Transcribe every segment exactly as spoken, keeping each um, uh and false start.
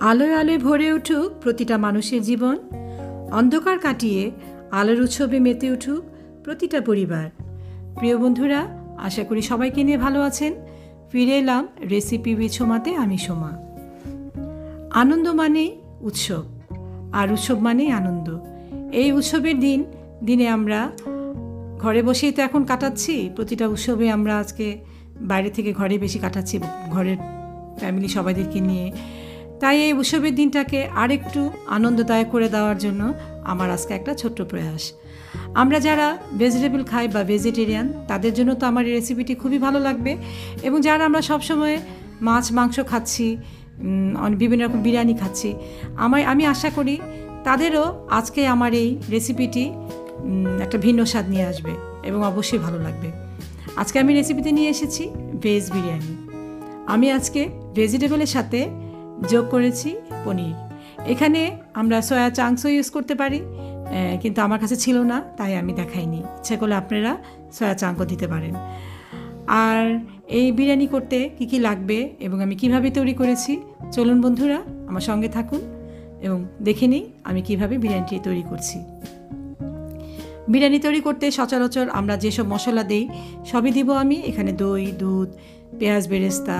আলোয় আলোয় ভরে উঠুক প্রতিটা মানুষের জীবন, অন্ধকার কাটিয়ে আলোর উৎসবে মেতে উঠুক প্রতিটা পরিবার। প্রিয় বন্ধুরা, আশা করি সবাইকে নিয়ে ভালো আছেন। ফিরে এলাম রেসিপি উইথ শোমাতে। আমি শোমা। আনন্দ মানেই উৎসব, আর উৎসব মানেই আনন্দ। এই উৎসবের দিন দিনে আমরা ঘরে বসেই তো এখন কাটাচ্ছি। প্রতিটা উৎসবে আমরা আজকে বাইরে থেকে ঘরে বেশি কাটাচ্ছি, ঘরের ফ্যামিলি সবাইদেরকে নিয়ে। তাই এই উৎসবের দিনটাকে আরেকটু আনন্দদায়ক করে দেওয়ার জন্য আমার আজকে একটা ছোট্ট প্রয়াস। আমরা যারা ভেজিটেবল খাই বা ভেজিটেরিয়ান, তাদের জন্য তো আমার এই রেসিপিটি খুবই ভালো লাগবে। এবং যারা আমরা সবসময় মাছ মাংস খাচ্ছি, বিভিন্ন রকম বিরিয়ানি খাচ্ছি, আমার আমি আশা করি তাদেরও আজকে আমার এই রেসিপিটি একটা ভিন্ন স্বাদ নিয়ে আসবে এবং অবশ্যই ভালো লাগবে। আজকে আমি রেসিপিতে নিয়ে এসেছি ভেজ বিরিয়ানি। আমি আজকে ভেজিটেবলের সাথে যোগ করেছি পনির। এখানে আমরা সয়া চাংসও ইউজ করতে পারি, কিন্তু আমার কাছে ছিল না, তাই আমি দেখাইনি। ইচ্ছা করলে আপনারা সয়া চাংকও দিতে পারেন। আর এই বিরিয়ানি করতে কি কি লাগবে এবং আমি কিভাবে তৈরি করেছি, চলুন বন্ধুরা আমার সঙ্গে থাকুন এবং দেখে নিই আমি কিভাবে বিরিয়ানিটি তৈরি করছি। বিরিয়ানি তৈরি করতে সচরাচর আমরা যেসব মশলা দিই সবই দিব আমি। এখানে দই, দুধ, পেঁয়াজ বেরেস্তা,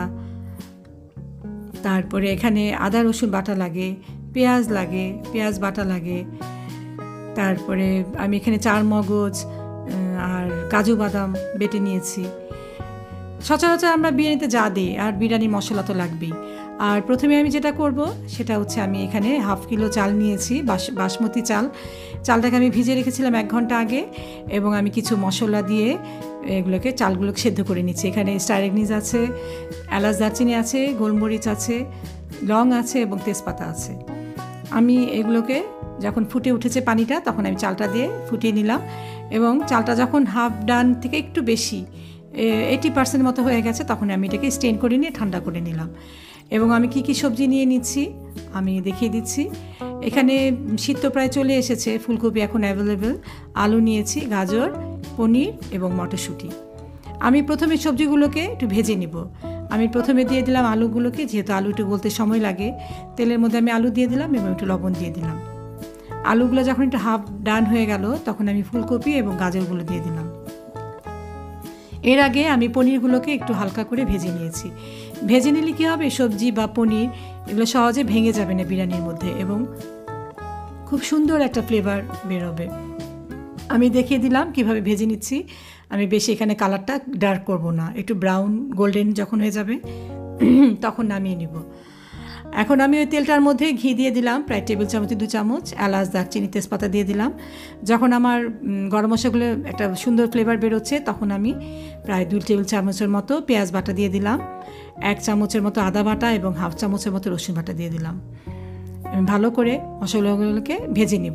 তারপরে এখানে আদা রসুন বাটা লাগে, পেঁয়াজ লাগে, পেঁয়াজ বাটা লাগে, তারপরে আমি এখানে চার মগজ আর কাজু বাদাম বেটে নিয়েছি। সচরাচর আমরা বিরিয়ানিতে যা দিই, আর বিরিয়ানি মশলা তো লাগবেই। আর প্রথমে আমি যেটা করব সেটা হচ্ছে, আমি এখানে হাফ কিলো চাল নিয়েছি, বাস বাসমতি চাল। চালটাকে আমি ভিজে রেখেছিলাম এক ঘন্টা আগে, এবং আমি কিছু মশলা দিয়ে এগুলোকে চালগুলোকে সেদ্ধ করে নিচ্ছি। এখানে স্টার এনিজ আছে, এলাচ দারচিনি আছে, গোলমরিচ আছে, লং আছে এবং তেজপাতা আছে। আমি এগুলোকে যখন ফুটে উঠেছে পানিটা, তখন আমি চালটা দিয়ে ফুটিয়ে নিলাম। এবং চালটা যখন হাফ ডান থেকে একটু বেশি এইটি পার্সেন্ট মতো হয়ে গেছে, তখন আমি এটাকে স্টেন করে নিয়ে ঠান্ডা করে নিলাম। এবং আমি কি কি সবজি নিয়ে নিচ্ছি আমি দেখিয়ে দিচ্ছি। এখানে শীত তো প্রায় চলে এসেছে, ফুলকপি এখন অ্যাভেলেবেল, আলু নিয়েছি, গাজর, পনির এবং মটরশুঁটি। আমি প্রথমে সবজিগুলোকে একটু ভেজে নিব। আমি প্রথমে দিয়ে দিলাম আলুগুলোকে, যেহেতু আলু একটু গলতে সময় লাগে। তেলের মধ্যে আমি আলু দিয়ে দিলাম এবং একটু লবণ দিয়ে দিলাম। আলুগুলো যখন একটু হাফ ডান হয়ে গেল, তখন আমি ফুলকপি এবং গাজরগুলো দিয়ে দিলাম। এর আগে আমি পনিরগুলোকে একটু হালকা করে ভেজে নিয়েছি। ভেজে নিলে কী হবে, সবজি বা পনির এগুলো সহজে ভেঙে যাবে না বিরিয়ানির মধ্যে, এবং খুব সুন্দর একটা ফ্লেভার বেরোবে। আমি দেখিয়ে দিলাম কিভাবে ভেজে নিচ্ছি। আমি বেশি এখানে কালারটা ডার্ক করব না, একটু ব্রাউন গোল্ডেন যখন হয়ে যাবে তখন নামিয়ে নিব। এখন আমি ওই তেলটার মধ্যে ঘি দিয়ে দিলাম, প্রায় টেবিল চামচ দু চামচ, এলাচ দারচিনি তেজপাতা দিয়ে দিলাম। যখন আমার গরম মশলাগুলো একটা সুন্দর ফ্লেভার বেরোচ্ছে, তখন আমি প্রায় দুই টেবিল চামচের মতো পেঁয়াজ বাটা দিয়ে দিলাম, এক চামচের মতো আদা বাটা এবং হাফ চামচের মতো রসুন বাটা দিয়ে দিলাম। আমি ভালো করে মশলাগুলোকে ভেজে নিব।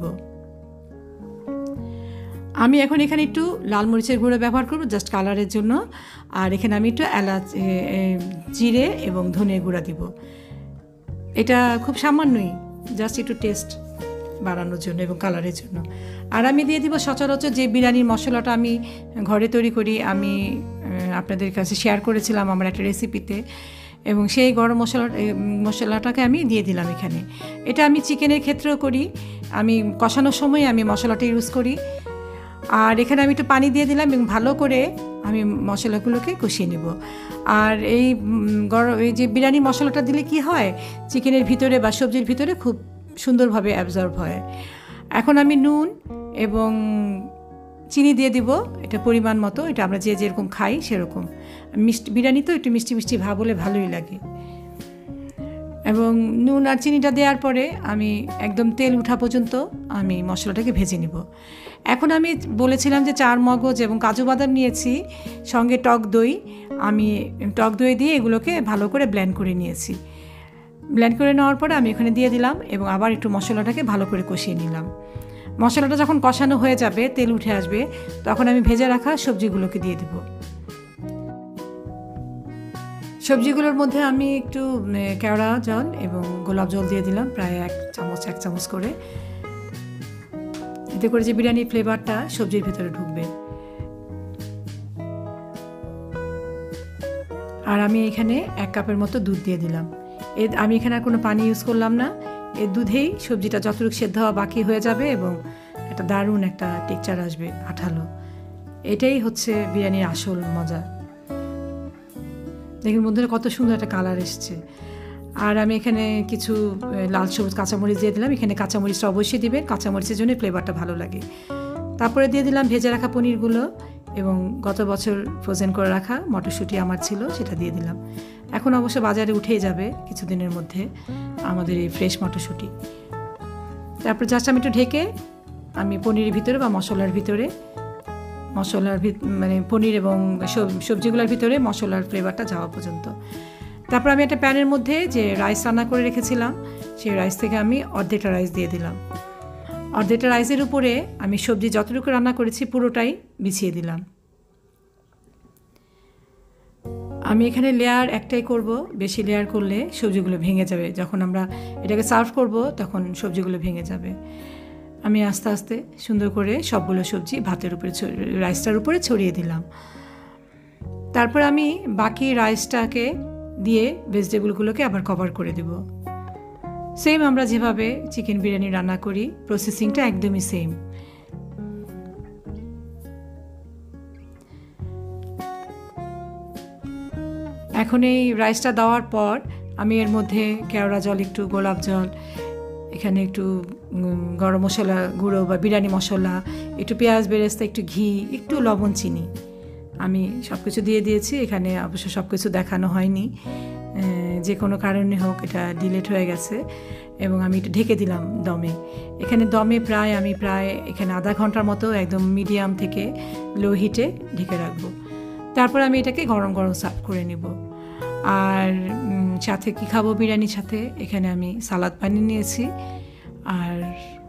আমি এখন এখানে একটু লাল মরিচের গুঁড়ো ব্যবহার করব জাস্ট কালারের জন্য। আর এখানে আমি একটু এলাচ, জিরে এবং ধনে গুঁড়া দিব। এটা খুব সামান্যই, জাস্ট একটু টেস্ট বাড়ানোর জন্য এবং কালারের জন্য। আর আমি দিয়ে দিব সচরাচর যে বিরিয়ানির মশলাটা আমি ঘরে তৈরি করি, আমি আপনাদের কাছে শেয়ার করেছিলাম আমার একটা রেসিপিতে, এবং সেই গরম মশলা মশলাটাকে আমি দিয়ে দিলাম এখানে। এটা আমি চিকেনের ক্ষেত্রেও করি, আমি কষানোর সময় আমি মশলাটা ইউজ করি। আর এখানে আমি একটু পানি দিয়ে দিলাম এবং ভালো করে আমি মশলাগুলোকে কষিয়ে নেব। আর এই গরম এই যে বিরিয়ানি মশলাটা দিলে কি হয়, চিকেনের ভিতরে বা সবজির ভিতরে খুব সুন্দরভাবে অ্যাবজর্ব হয়। এখন আমি নুন এবং চিনি দিয়ে দিব, এটা পরিমাণ মতো, এটা আমরা যে যেরকম খাই সেরকম। মিষ্টি বিরিয়ানি তো একটু মিষ্টি মিষ্টি ভাব হলে ভালোই লাগে। এবং নুন আর চিনিটা দেওয়ার পরে আমি একদম তেল উঠা পর্যন্ত আমি মশলাটাকে ভেজে নিব। এখন আমি বলেছিলাম যে চার মগজ এবং কাজু বাদাম নিয়েছি, সঙ্গে টক দই। আমি টক দই দিয়ে এগুলোকে ভালো করে ব্লেন্ড করে নিয়েছি। ব্লেন্ড করে নেওয়ার পরে আমি এখানে দিয়ে দিলাম এবং আবার একটু মশলাটাকে ভালো করে কষিয়ে নিলাম। মশলাটা যখন কষানো হয়ে যাবে, তেল উঠে আসবে, তখন আমি ভেজে রাখা সবজিগুলোকে দিয়ে দেব। সবজিগুলোর মধ্যে আমি একটু কেওড়া জল এবং গোলাপ জল দিয়ে দিলাম, প্রায় এক চামচ এক চামচ করে। এতে করে যে বিরিয়ানির ফ্লেভারটা সবজির ভিতরে ঢুকবে। আর আমি এখানে এক কাপের মতো দুধ দিয়ে দিলাম। এর আমি এখানে আর কোনো পানি ইউজ করলাম না, এর দুধেই সবজিটা যতটুকু সেদ্ধ হওয়া বাকি হয়ে যাবে এবং একটা দারুণ একটা টেক্সচার আসবে আঠালো। এটাই হচ্ছে বিরিয়ানির আসল মজা। দেখুন বন্ধুরা কত সুন্দর একটা কালার এসছে। আর আমি এখানে কিছু লাল সবুজ কাঁচামরিচ দিয়ে দিলাম। এখানে কাঁচামরিচটা অবশ্যই দিবেন, কাঁচামরিচের জন্য ফ্লেভারটা ভালো লাগে। তারপরে দিয়ে দিলাম ভেজে রাখা পনিরগুলো এবং গত বছর ফ্রোজেন করে রাখা মটরশুঁটি আমার ছিল, সেটা দিয়ে দিলাম। এখন অবশ্য বাজারে উঠেই যাবে কিছুদিনের মধ্যে আমাদের এই ফ্রেশ মটরশুঁটি। তারপর জাস্ট আমি একটু ঢেকে আমি পনিরের ভিতরে বা মশলার ভিতরে মশলার মানে পনির এবং সবজিগুলোর ভিতরে মশলার ফ্লেভারটা যাওয়া পর্যন্ত। তারপর আমি একটা প্যানের মধ্যে যে রাইস রান্না করে রেখেছিলাম সেই রাইস থেকে আমি অর্ধেকটা রাইস দিয়ে দিলাম। অর্ধেকটা রাইসের উপরে আমি সবজি যতটুকু রান্না করেছি পুরোটাই বিছিয়ে দিলাম। আমি এখানে লেয়ার একটাই করব, বেশি লেয়ার করলে সবজিগুলো ভেঙে যাবে। যখন আমরা এটাকে সার্ভ করব তখন সবজিগুলো ভেঙে যাবে। আমি আস্তে আস্তে সুন্দর করে সবগুলো সবজি ভাতের উপরে রাইসটার উপরে ছড়িয়ে দিলাম। তারপর আমি বাকি রাইসটাকে দিয়ে ভেজিটেবলগুলোকে আবার কভার করে দেব। সেম আমরা যেভাবে চিকেন বিরিয়ানি রান্না করি প্রসেসিংটা একদমই সেম। এখন এই রাইসটা দেওয়ার পর আমি এর মধ্যে কেওড়া জল, একটু গোলাপ জল, এখানে একটু গরম মশলা গুঁড়ো বা বিরিয়ানি মশলা, একটু পেঁয়াজ বেরেস্তা, একটু ঘি, একটু লবণ, চিনি আমি সব কিছু দিয়ে দিয়েছি। এখানে অবশ্য সব কিছু দেখানো হয়নি, যে কোনো কারণে হোক এটা ডিলেট হয়ে গেছে এবং আমি একটু ঢেকে দিলাম দমে। এখানে দমে প্রায় আমি প্রায় এখানে আধা ঘন্টার মতো একদম মিডিয়াম থেকে লো হিটে ঢেকে রাখবো। তারপর আমি এটাকে গরম গরম সার্ভ করে নেব। আর সাথে কী খাবো বিরিয়ানির সাথে, এখানে আমি সালাদ বানিয়ে নিয়েছি। আর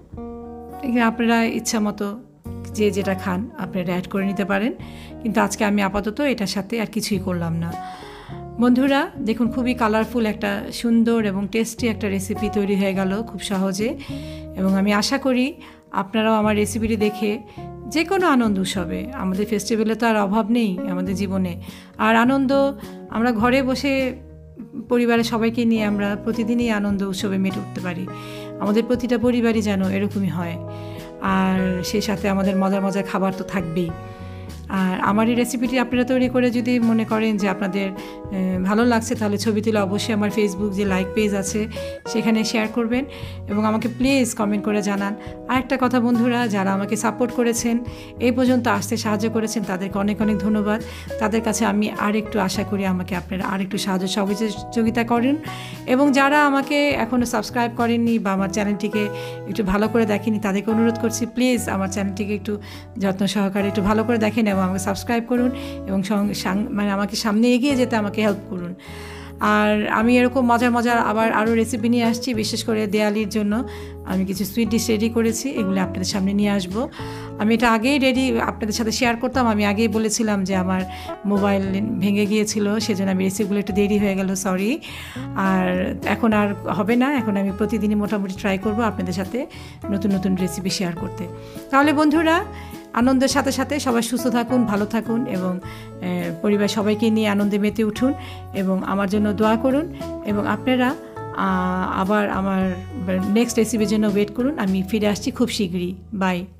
এখানে আপনারা ইচ্ছা মতো যে যেটা খান আপনারা অ্যাড করে নিতে পারেন, কিন্তু আজকে আমি আপাতত এটার সাথে আর কিছুই করলাম না। বন্ধুরা দেখুন খুবই কালারফুল একটা সুন্দর এবং টেস্টি একটা রেসিপি তৈরি হয়ে গেল খুব সহজে। এবং আমি আশা করি আপনারাও আমার রেসিপিটি দেখে যে কোনো আনন্দ উৎসবে, আমাদের ফেস্টিভ্যালে তো আর অভাব নেই আমাদের জীবনে, আর আনন্দ আমরা ঘরে বসে পরিবারের সবাইকে নিয়ে আমরা প্রতিদিনই আনন্দ উৎসবে মেতে উঠতে পারি। আমাদের প্রতিটা পরিবারই যেন এরকমই হয়। আর সেই সাথে আমাদের মজার মজার খাবার তো থাকবেই। আর আমার এই রেসিপিটি আপনারা তৈরি করে যদি মনে করেন যে আপনাদের ভালো লাগছে, তাহলে ছবি তুলে অবশ্যই আমার ফেসবুক যে লাইক পেজ আছে সেখানে শেয়ার করবেন এবং আমাকে প্লিজ কমেন্ট করে জানান। আর একটা কথা বন্ধুরা, যারা আমাকে সাপোর্ট করেছেন, এই পর্যন্ত আসতে সাহায্য করেছেন, তাদেরকে অনেক অনেক ধন্যবাদ। তাদের কাছে আমি আর একটু আশা করি আমাকে আপনারা আর একটু সাহায্য সহযোগিতা করেন। এবং যারা আমাকে এখনও সাবস্ক্রাইব করেননি বা আমার চ্যানেলটিকে একটু ভালো করে দেখেনি, তাদেরকে অনুরোধ করছি প্লিজ আমার চ্যানেলটিকে একটু যত্ন সহকারে একটু ভালো করে দেখেন এবং আমাকে সাবস্ক্রাইব করুন এবং মানে আমাকে সামনে এগিয়ে যেতে আমাকে হেল্প করুন। আর আমি এরকম মজার মজার আবার আরও রেসিপি নিয়ে আসছি, বিশেষ করে দেয়ালির জন্য আমি কিছু সুইট ডিশ রেডি করেছি, এগুলো আপনাদের সামনে নিয়ে আসব। আমি এটা আগেই রেডি আপনাদের সাথে শেয়ার করতাম, আমি আগেই বলেছিলাম যে আমার মোবাইল ভেঙে গিয়েছিল, সেজন্য আমি রেসিপিগুলো একটু দেরি হয়ে গেল, সরি। আর এখন আর হবে না, এখন আমি প্রতিদিনই মোটামুটি ট্রাই করব আপনাদের সাথে নতুন নতুন রেসিপি শেয়ার করতে। তাহলে বন্ধুরা আনন্দের সাথে সাথে সবাই সুস্থ থাকুন, ভালো থাকুন এবং পরিবার সবাইকে নিয়ে আনন্দে মেতে উঠুন এবং আমার জন্য দোয়া করুন। এবং আপনারা আবার আমার নেক্সট রেসিপির জন্য ওয়েট করুন, আমি ফিরে আসছি খুব শীঘ্রই। বাই।